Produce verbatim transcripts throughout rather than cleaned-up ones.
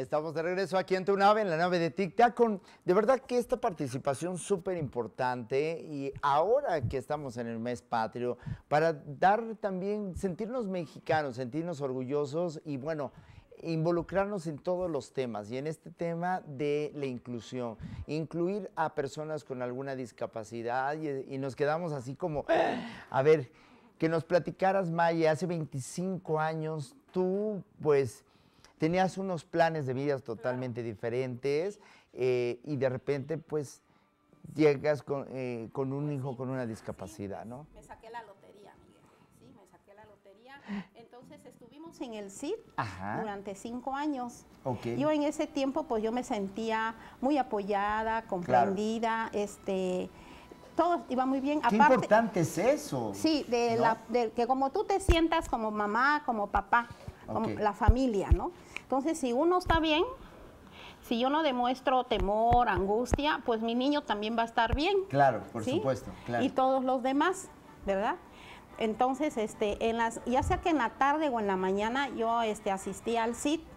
Estamos de regreso aquí en tu nave, en la nave de Tic Tac, con de verdad que esta participación súper importante y ahora que estamos en el mes patrio, para dar también, sentirnos mexicanos, sentirnos orgullosos y bueno, involucrarnos en todos los temas y en este tema de la inclusión, incluir a personas con alguna discapacidad y, y nos quedamos así como, a ver, que nos platicaras, Maya, hace veinticinco años tú pues tenías unos planes de vida totalmente diferentes eh, y de repente pues llegas con, eh, con un hijo con una discapacidad, ¿no? Me saqué la lotería, Miguel, sí, me saqué la lotería. Entonces estuvimos en el C I D Ajá. durante cinco años. Okay. Yo en ese tiempo pues yo me sentía muy apoyada, comprendida, claro. este... todo iba muy bien. Qué Aparte, importante es eso. Sí, de, ¿no? la, de que como tú te sientas como mamá, como papá, como okay. la familia, ¿no? Entonces, si uno está bien, si yo no demuestro temor, angustia, pues mi niño también va a estar bien. Claro, por ¿sí? supuesto, claro. Y todos los demás, ¿verdad? Entonces, este, en las, ya sea que en la tarde o en la mañana, yo este, asistía al C I D.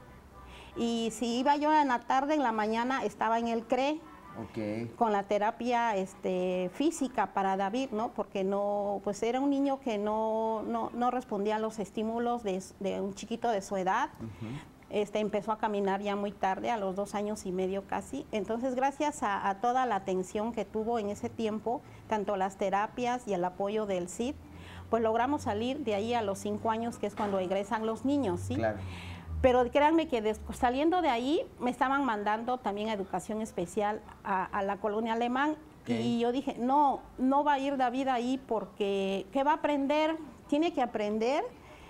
Y si iba yo en la tarde, en la mañana estaba en el C R E. Okay. Con la terapia este, física para David, ¿no? Porque no, pues era un niño que no, no, no respondía a los estímulos de, de un chiquito de su edad. Uh-huh. este, empezó a caminar ya muy tarde, a los dos años y medio casi. Entonces, gracias a, a toda la atención que tuvo en ese tiempo, tanto las terapias y el apoyo del C I D, pues logramos salir de ahí a los cinco años, que es cuando egresan los niños, ¿sí? Claro. Pero créanme que después, saliendo de ahí me estaban mandando también a educación especial a, a la colonia Alemán. Okay. Y yo dije, no, no va a ir David ahí porque ¿qué va a aprender? Tiene que aprender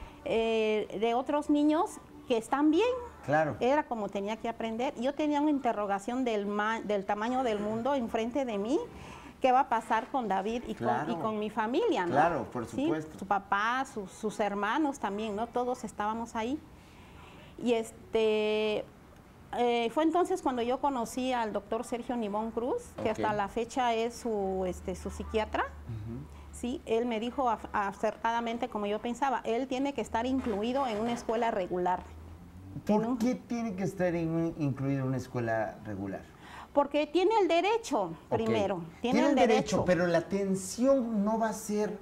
eh, de otros niños que están bien. Claro. Era como tenía que aprender. Yo tenía una interrogación del, ma del tamaño del mundo enfrente de mí. ¿Qué va a pasar con David y, claro. con, y con mi familia, ¿no? Claro, por supuesto. ¿Sí? Su papá, su, sus hermanos también, ¿no? Todos estábamos ahí. Y este, eh, fue entonces cuando yo conocí al doctor Sergio Nibón Cruz, que okay. hasta la fecha es su, este, su psiquiatra. Uh-huh. Sí, él me dijo acertadamente, como yo pensaba, él tiene que estar incluido en una escuela regular. ¿Por un... qué tiene que estar in, incluido en una escuela regular? Porque tiene el derecho, okay. primero. Tiene, tiene el el derecho, derecho, pero la atención no va a ser...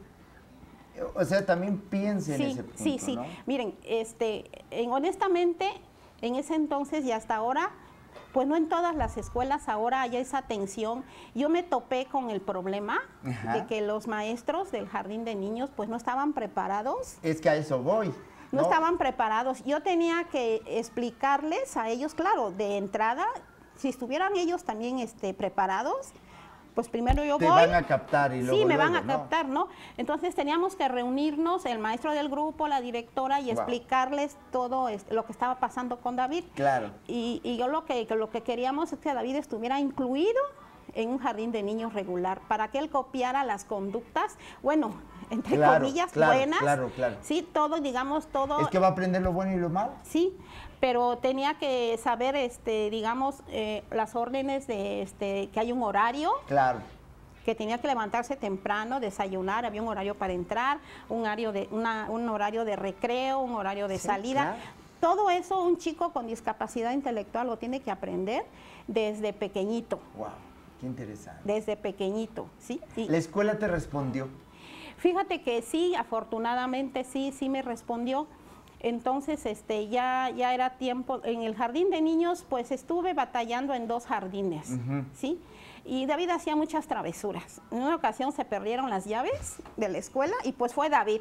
O sea, también piense sí, en ese punto, Sí, sí, ¿no? Miren, este, en, honestamente, en ese entonces y hasta ahora, pues no en todas las escuelas ahora hay esa atención. Yo me topé con el problema Ajá. de que los maestros del jardín de niños pues no estaban preparados. Es que a eso voy. No, no estaban preparados. Yo tenía que explicarles a ellos, claro, de entrada, si estuvieran ellos también este, preparados, pues primero yo Te voy. van a captar y luego Sí, me luego, van a ¿no? captar, ¿no? Entonces teníamos que reunirnos, el maestro del grupo, la directora, y wow. explicarles todo este, lo que estaba pasando con David. Claro. Y, y yo lo que, lo que queríamos es que David estuviera incluido en un jardín de niños regular, para que él copiara las conductas, bueno, entre claro, comillas, claro, buenas. Claro, claro. Sí, todo, digamos, todo. Es que va a aprender lo bueno y lo malo. Sí, pero tenía que saber, este, digamos, eh, las órdenes de este, que hay un horario. Claro. Que tenía que levantarse temprano, desayunar, había un horario para entrar, un horario de, una, un horario de recreo, un horario de sí, salida. Claro. Todo eso un chico con discapacidad intelectual lo tiene que aprender desde pequeñito. Wow, qué interesante. Desde pequeñito, ¿sí? Y ¿la escuela te respondió? Fíjate que sí, afortunadamente sí, sí me respondió. Entonces, este, ya, ya era tiempo. En el jardín de niños, pues estuve batallando en dos jardines, uh-huh. ¿sí? Y David hacía muchas travesuras. En una ocasión se perdieron las llaves de la escuela y pues fue David.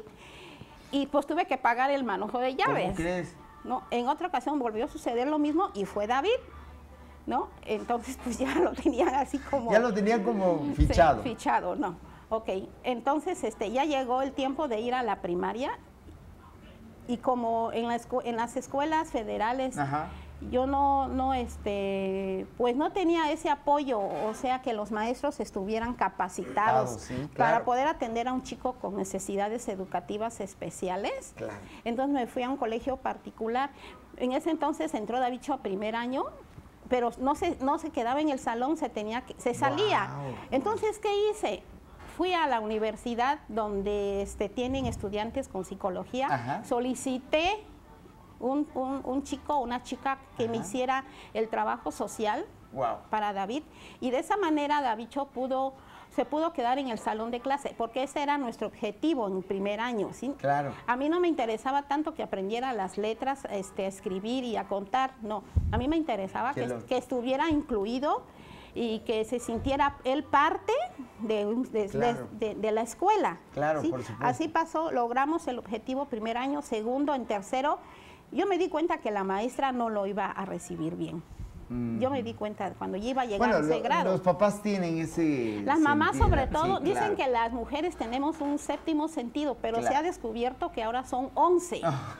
Y pues tuve que pagar el manojo de llaves. ¿Cómo crees? No, en otra ocasión volvió a suceder lo mismo y fue David, ¿no? Entonces, pues ya lo tenían así como... Ya lo tenían como fichado. Sí, fichado, no. Ok, entonces este, ya llegó el tiempo de ir a la primaria. Y como en, la en las escuelas federales, Ajá. yo no, no, este, pues no tenía ese apoyo, o sea, que los maestros estuvieran capacitados claro, sí, claro. para poder atender a un chico con necesidades educativas especiales. Claro. Entonces me fui a un colegio particular. En ese entonces entró David a primer año, pero no se, no se quedaba en el salón, se, tenía que, se salía. Wow. Entonces, ¿qué hice? Fui a la universidad donde este, tienen estudiantes con psicología, Ajá. solicité un, un, un chico, una chica que Ajá. me hiciera el trabajo social Wow. para David, y de esa manera Davicho pudo, se pudo quedar en el salón de clase, porque ese era nuestro objetivo en primer año, ¿sí? Claro. A mí no me interesaba tanto que aprendiera las letras, este, a escribir y a contar, no, a mí me interesaba Que que, lo- que estuviera incluido y que se sintiera él parte de, un- de- Claro. de- de- de la escuela. Claro, ¿sí? por supuesto. Así pasó, logramos el objetivo primer año, segundo, en tercero. Yo me di cuenta que la maestra no lo iba a recibir bien. Mm. Yo me di cuenta cuando yo iba a llegar Bueno, a ese lo- grado. los papás tienen ese Las mamás sentido. sobre Sí, todo claro. dicen que las mujeres tenemos un séptimo sentido, pero Claro. se ha descubierto que ahora son once.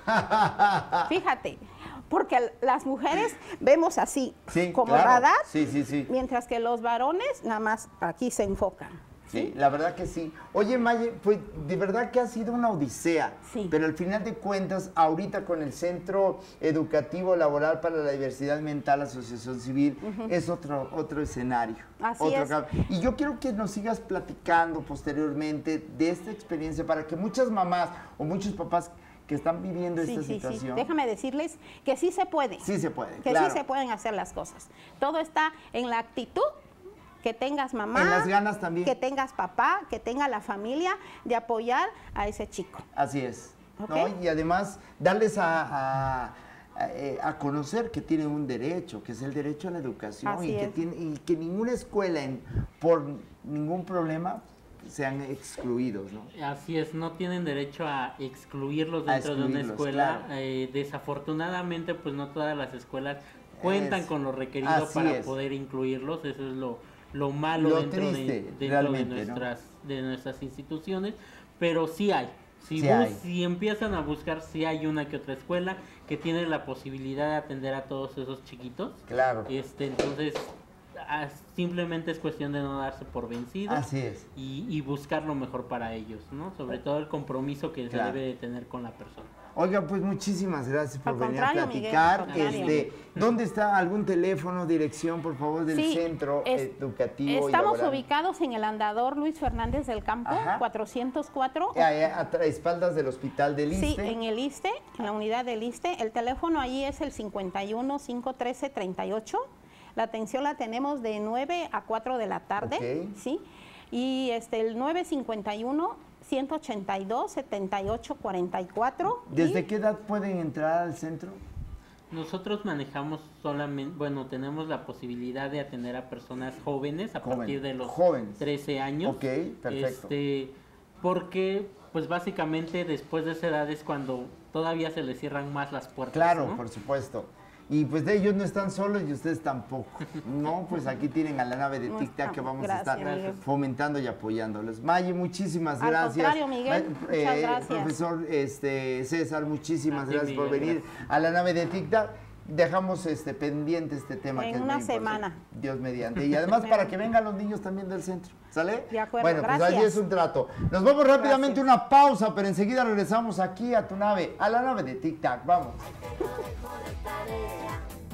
Fíjate, porque las mujeres vemos así, Sí, como claro. radar, Sí, sí, sí. mientras que los varones nada más aquí se enfocan. Sí, la verdad que sí. Oye, Maye, pues de verdad que ha sido una odisea. Sí. Pero al final de cuentas, ahorita con el Centro Educativo Laboral para la Diversidad Mental, Asociación Civil, es otro, otro escenario. Así otro es. cam- Y yo quiero que nos sigas platicando posteriormente de esta experiencia para que muchas mamás o muchos papás que están viviendo Sí, esta sí, sí. situación. Déjame decirles que sí se puede. Sí se puede, Que claro. sí se pueden hacer las cosas. Todo está en la actitud que tengas mamá, En las ganas también. que tengas papá, que tenga la familia de apoyar a ese chico. Así es. Ok. ¿No? Y además darles a, a- a, eh, a conocer que tienen un derecho, que es el derecho a la educación Así y que, es. tiene, y que ninguna escuela en- por ningún problema sean excluidos, ¿no? Así es, no tienen derecho a excluirlos A dentro de una excluirlos, escuela. claro. Eh, desafortunadamente, pues no todas las escuelas cuentan Es- con lo requerido así para es. poder incluirlos. Eso es lo, lo malo Lo dentro, triste, de, dentro de, realmente, ¿no? nuestras, de nuestras instituciones, pero sí hay. Si, Sí bus- hay. si empiezan a buscar, sí hay una que otra escuela que tiene la posibilidad de atender a todos esos chiquitos. Claro. Este, entonces, ah, simplemente es cuestión de no darse por vencidos Así es. y, y buscar lo mejor para ellos, ¿no? Sobre todo el compromiso que Claro. se debe de tener con la persona. Oiga, pues muchísimas gracias por Al venir a contrario, Miguel, platicar. al contrario. Este, ¿dónde está algún teléfono, dirección, por favor, del Sí, Centro es- Educativo y Estamos Laboral? ubicados en el andador Luis Fernández del Campo, Ajá. cuatrocientos cuatro. Eh, eh, a, a espaldas del Hospital del Sí, Iste. en el ISSSTE, en la unidad del ISSSTE. El teléfono ahí es el cincuenta y uno, cinco trece, treinta y ocho. La atención la tenemos de nueve a cuatro de la tarde, Ok. ¿sí? Y este, el nueve cincuenta y uno, ciento ochenta y dos, setenta y ocho, cuarenta y cuatro. ¿Desde y- qué edad pueden entrar al centro? Nosotros manejamos solamente, bueno, tenemos la posibilidad de atender a personas jóvenes a Joven, partir de los jóvenes. trece años. Ok, perfecto. Este, porque, pues básicamente después de esa edad es cuando todavía se les cierran más las puertas. Claro, ¿no? por supuesto. Y pues de ellos no están solos y ustedes tampoco. No, pues aquí tienen a la nave de No Tic Tac que estamos. vamos Gracias, a estar Miguel. fomentando y apoyándolos. Maye, muchísimas Al gracias. contrario, Miguel, Ma- muchas gracias. Profesor este, César, muchísimas A ti, gracias por Miguel, venir gracias. a la nave de Tic Tac. Dejamos este pendiente este tema En que es una muy importante. semana. Dios mediante. Y además para que vengan los niños también del centro. ¿Sale? De acuerdo, Bueno, pues gracias. ahí es un trato. Nos vamos rápidamente a Gracias. una pausa, pero enseguida regresamos aquí a tu nave, a la nave de Tic Tac. Vamos. Tarea.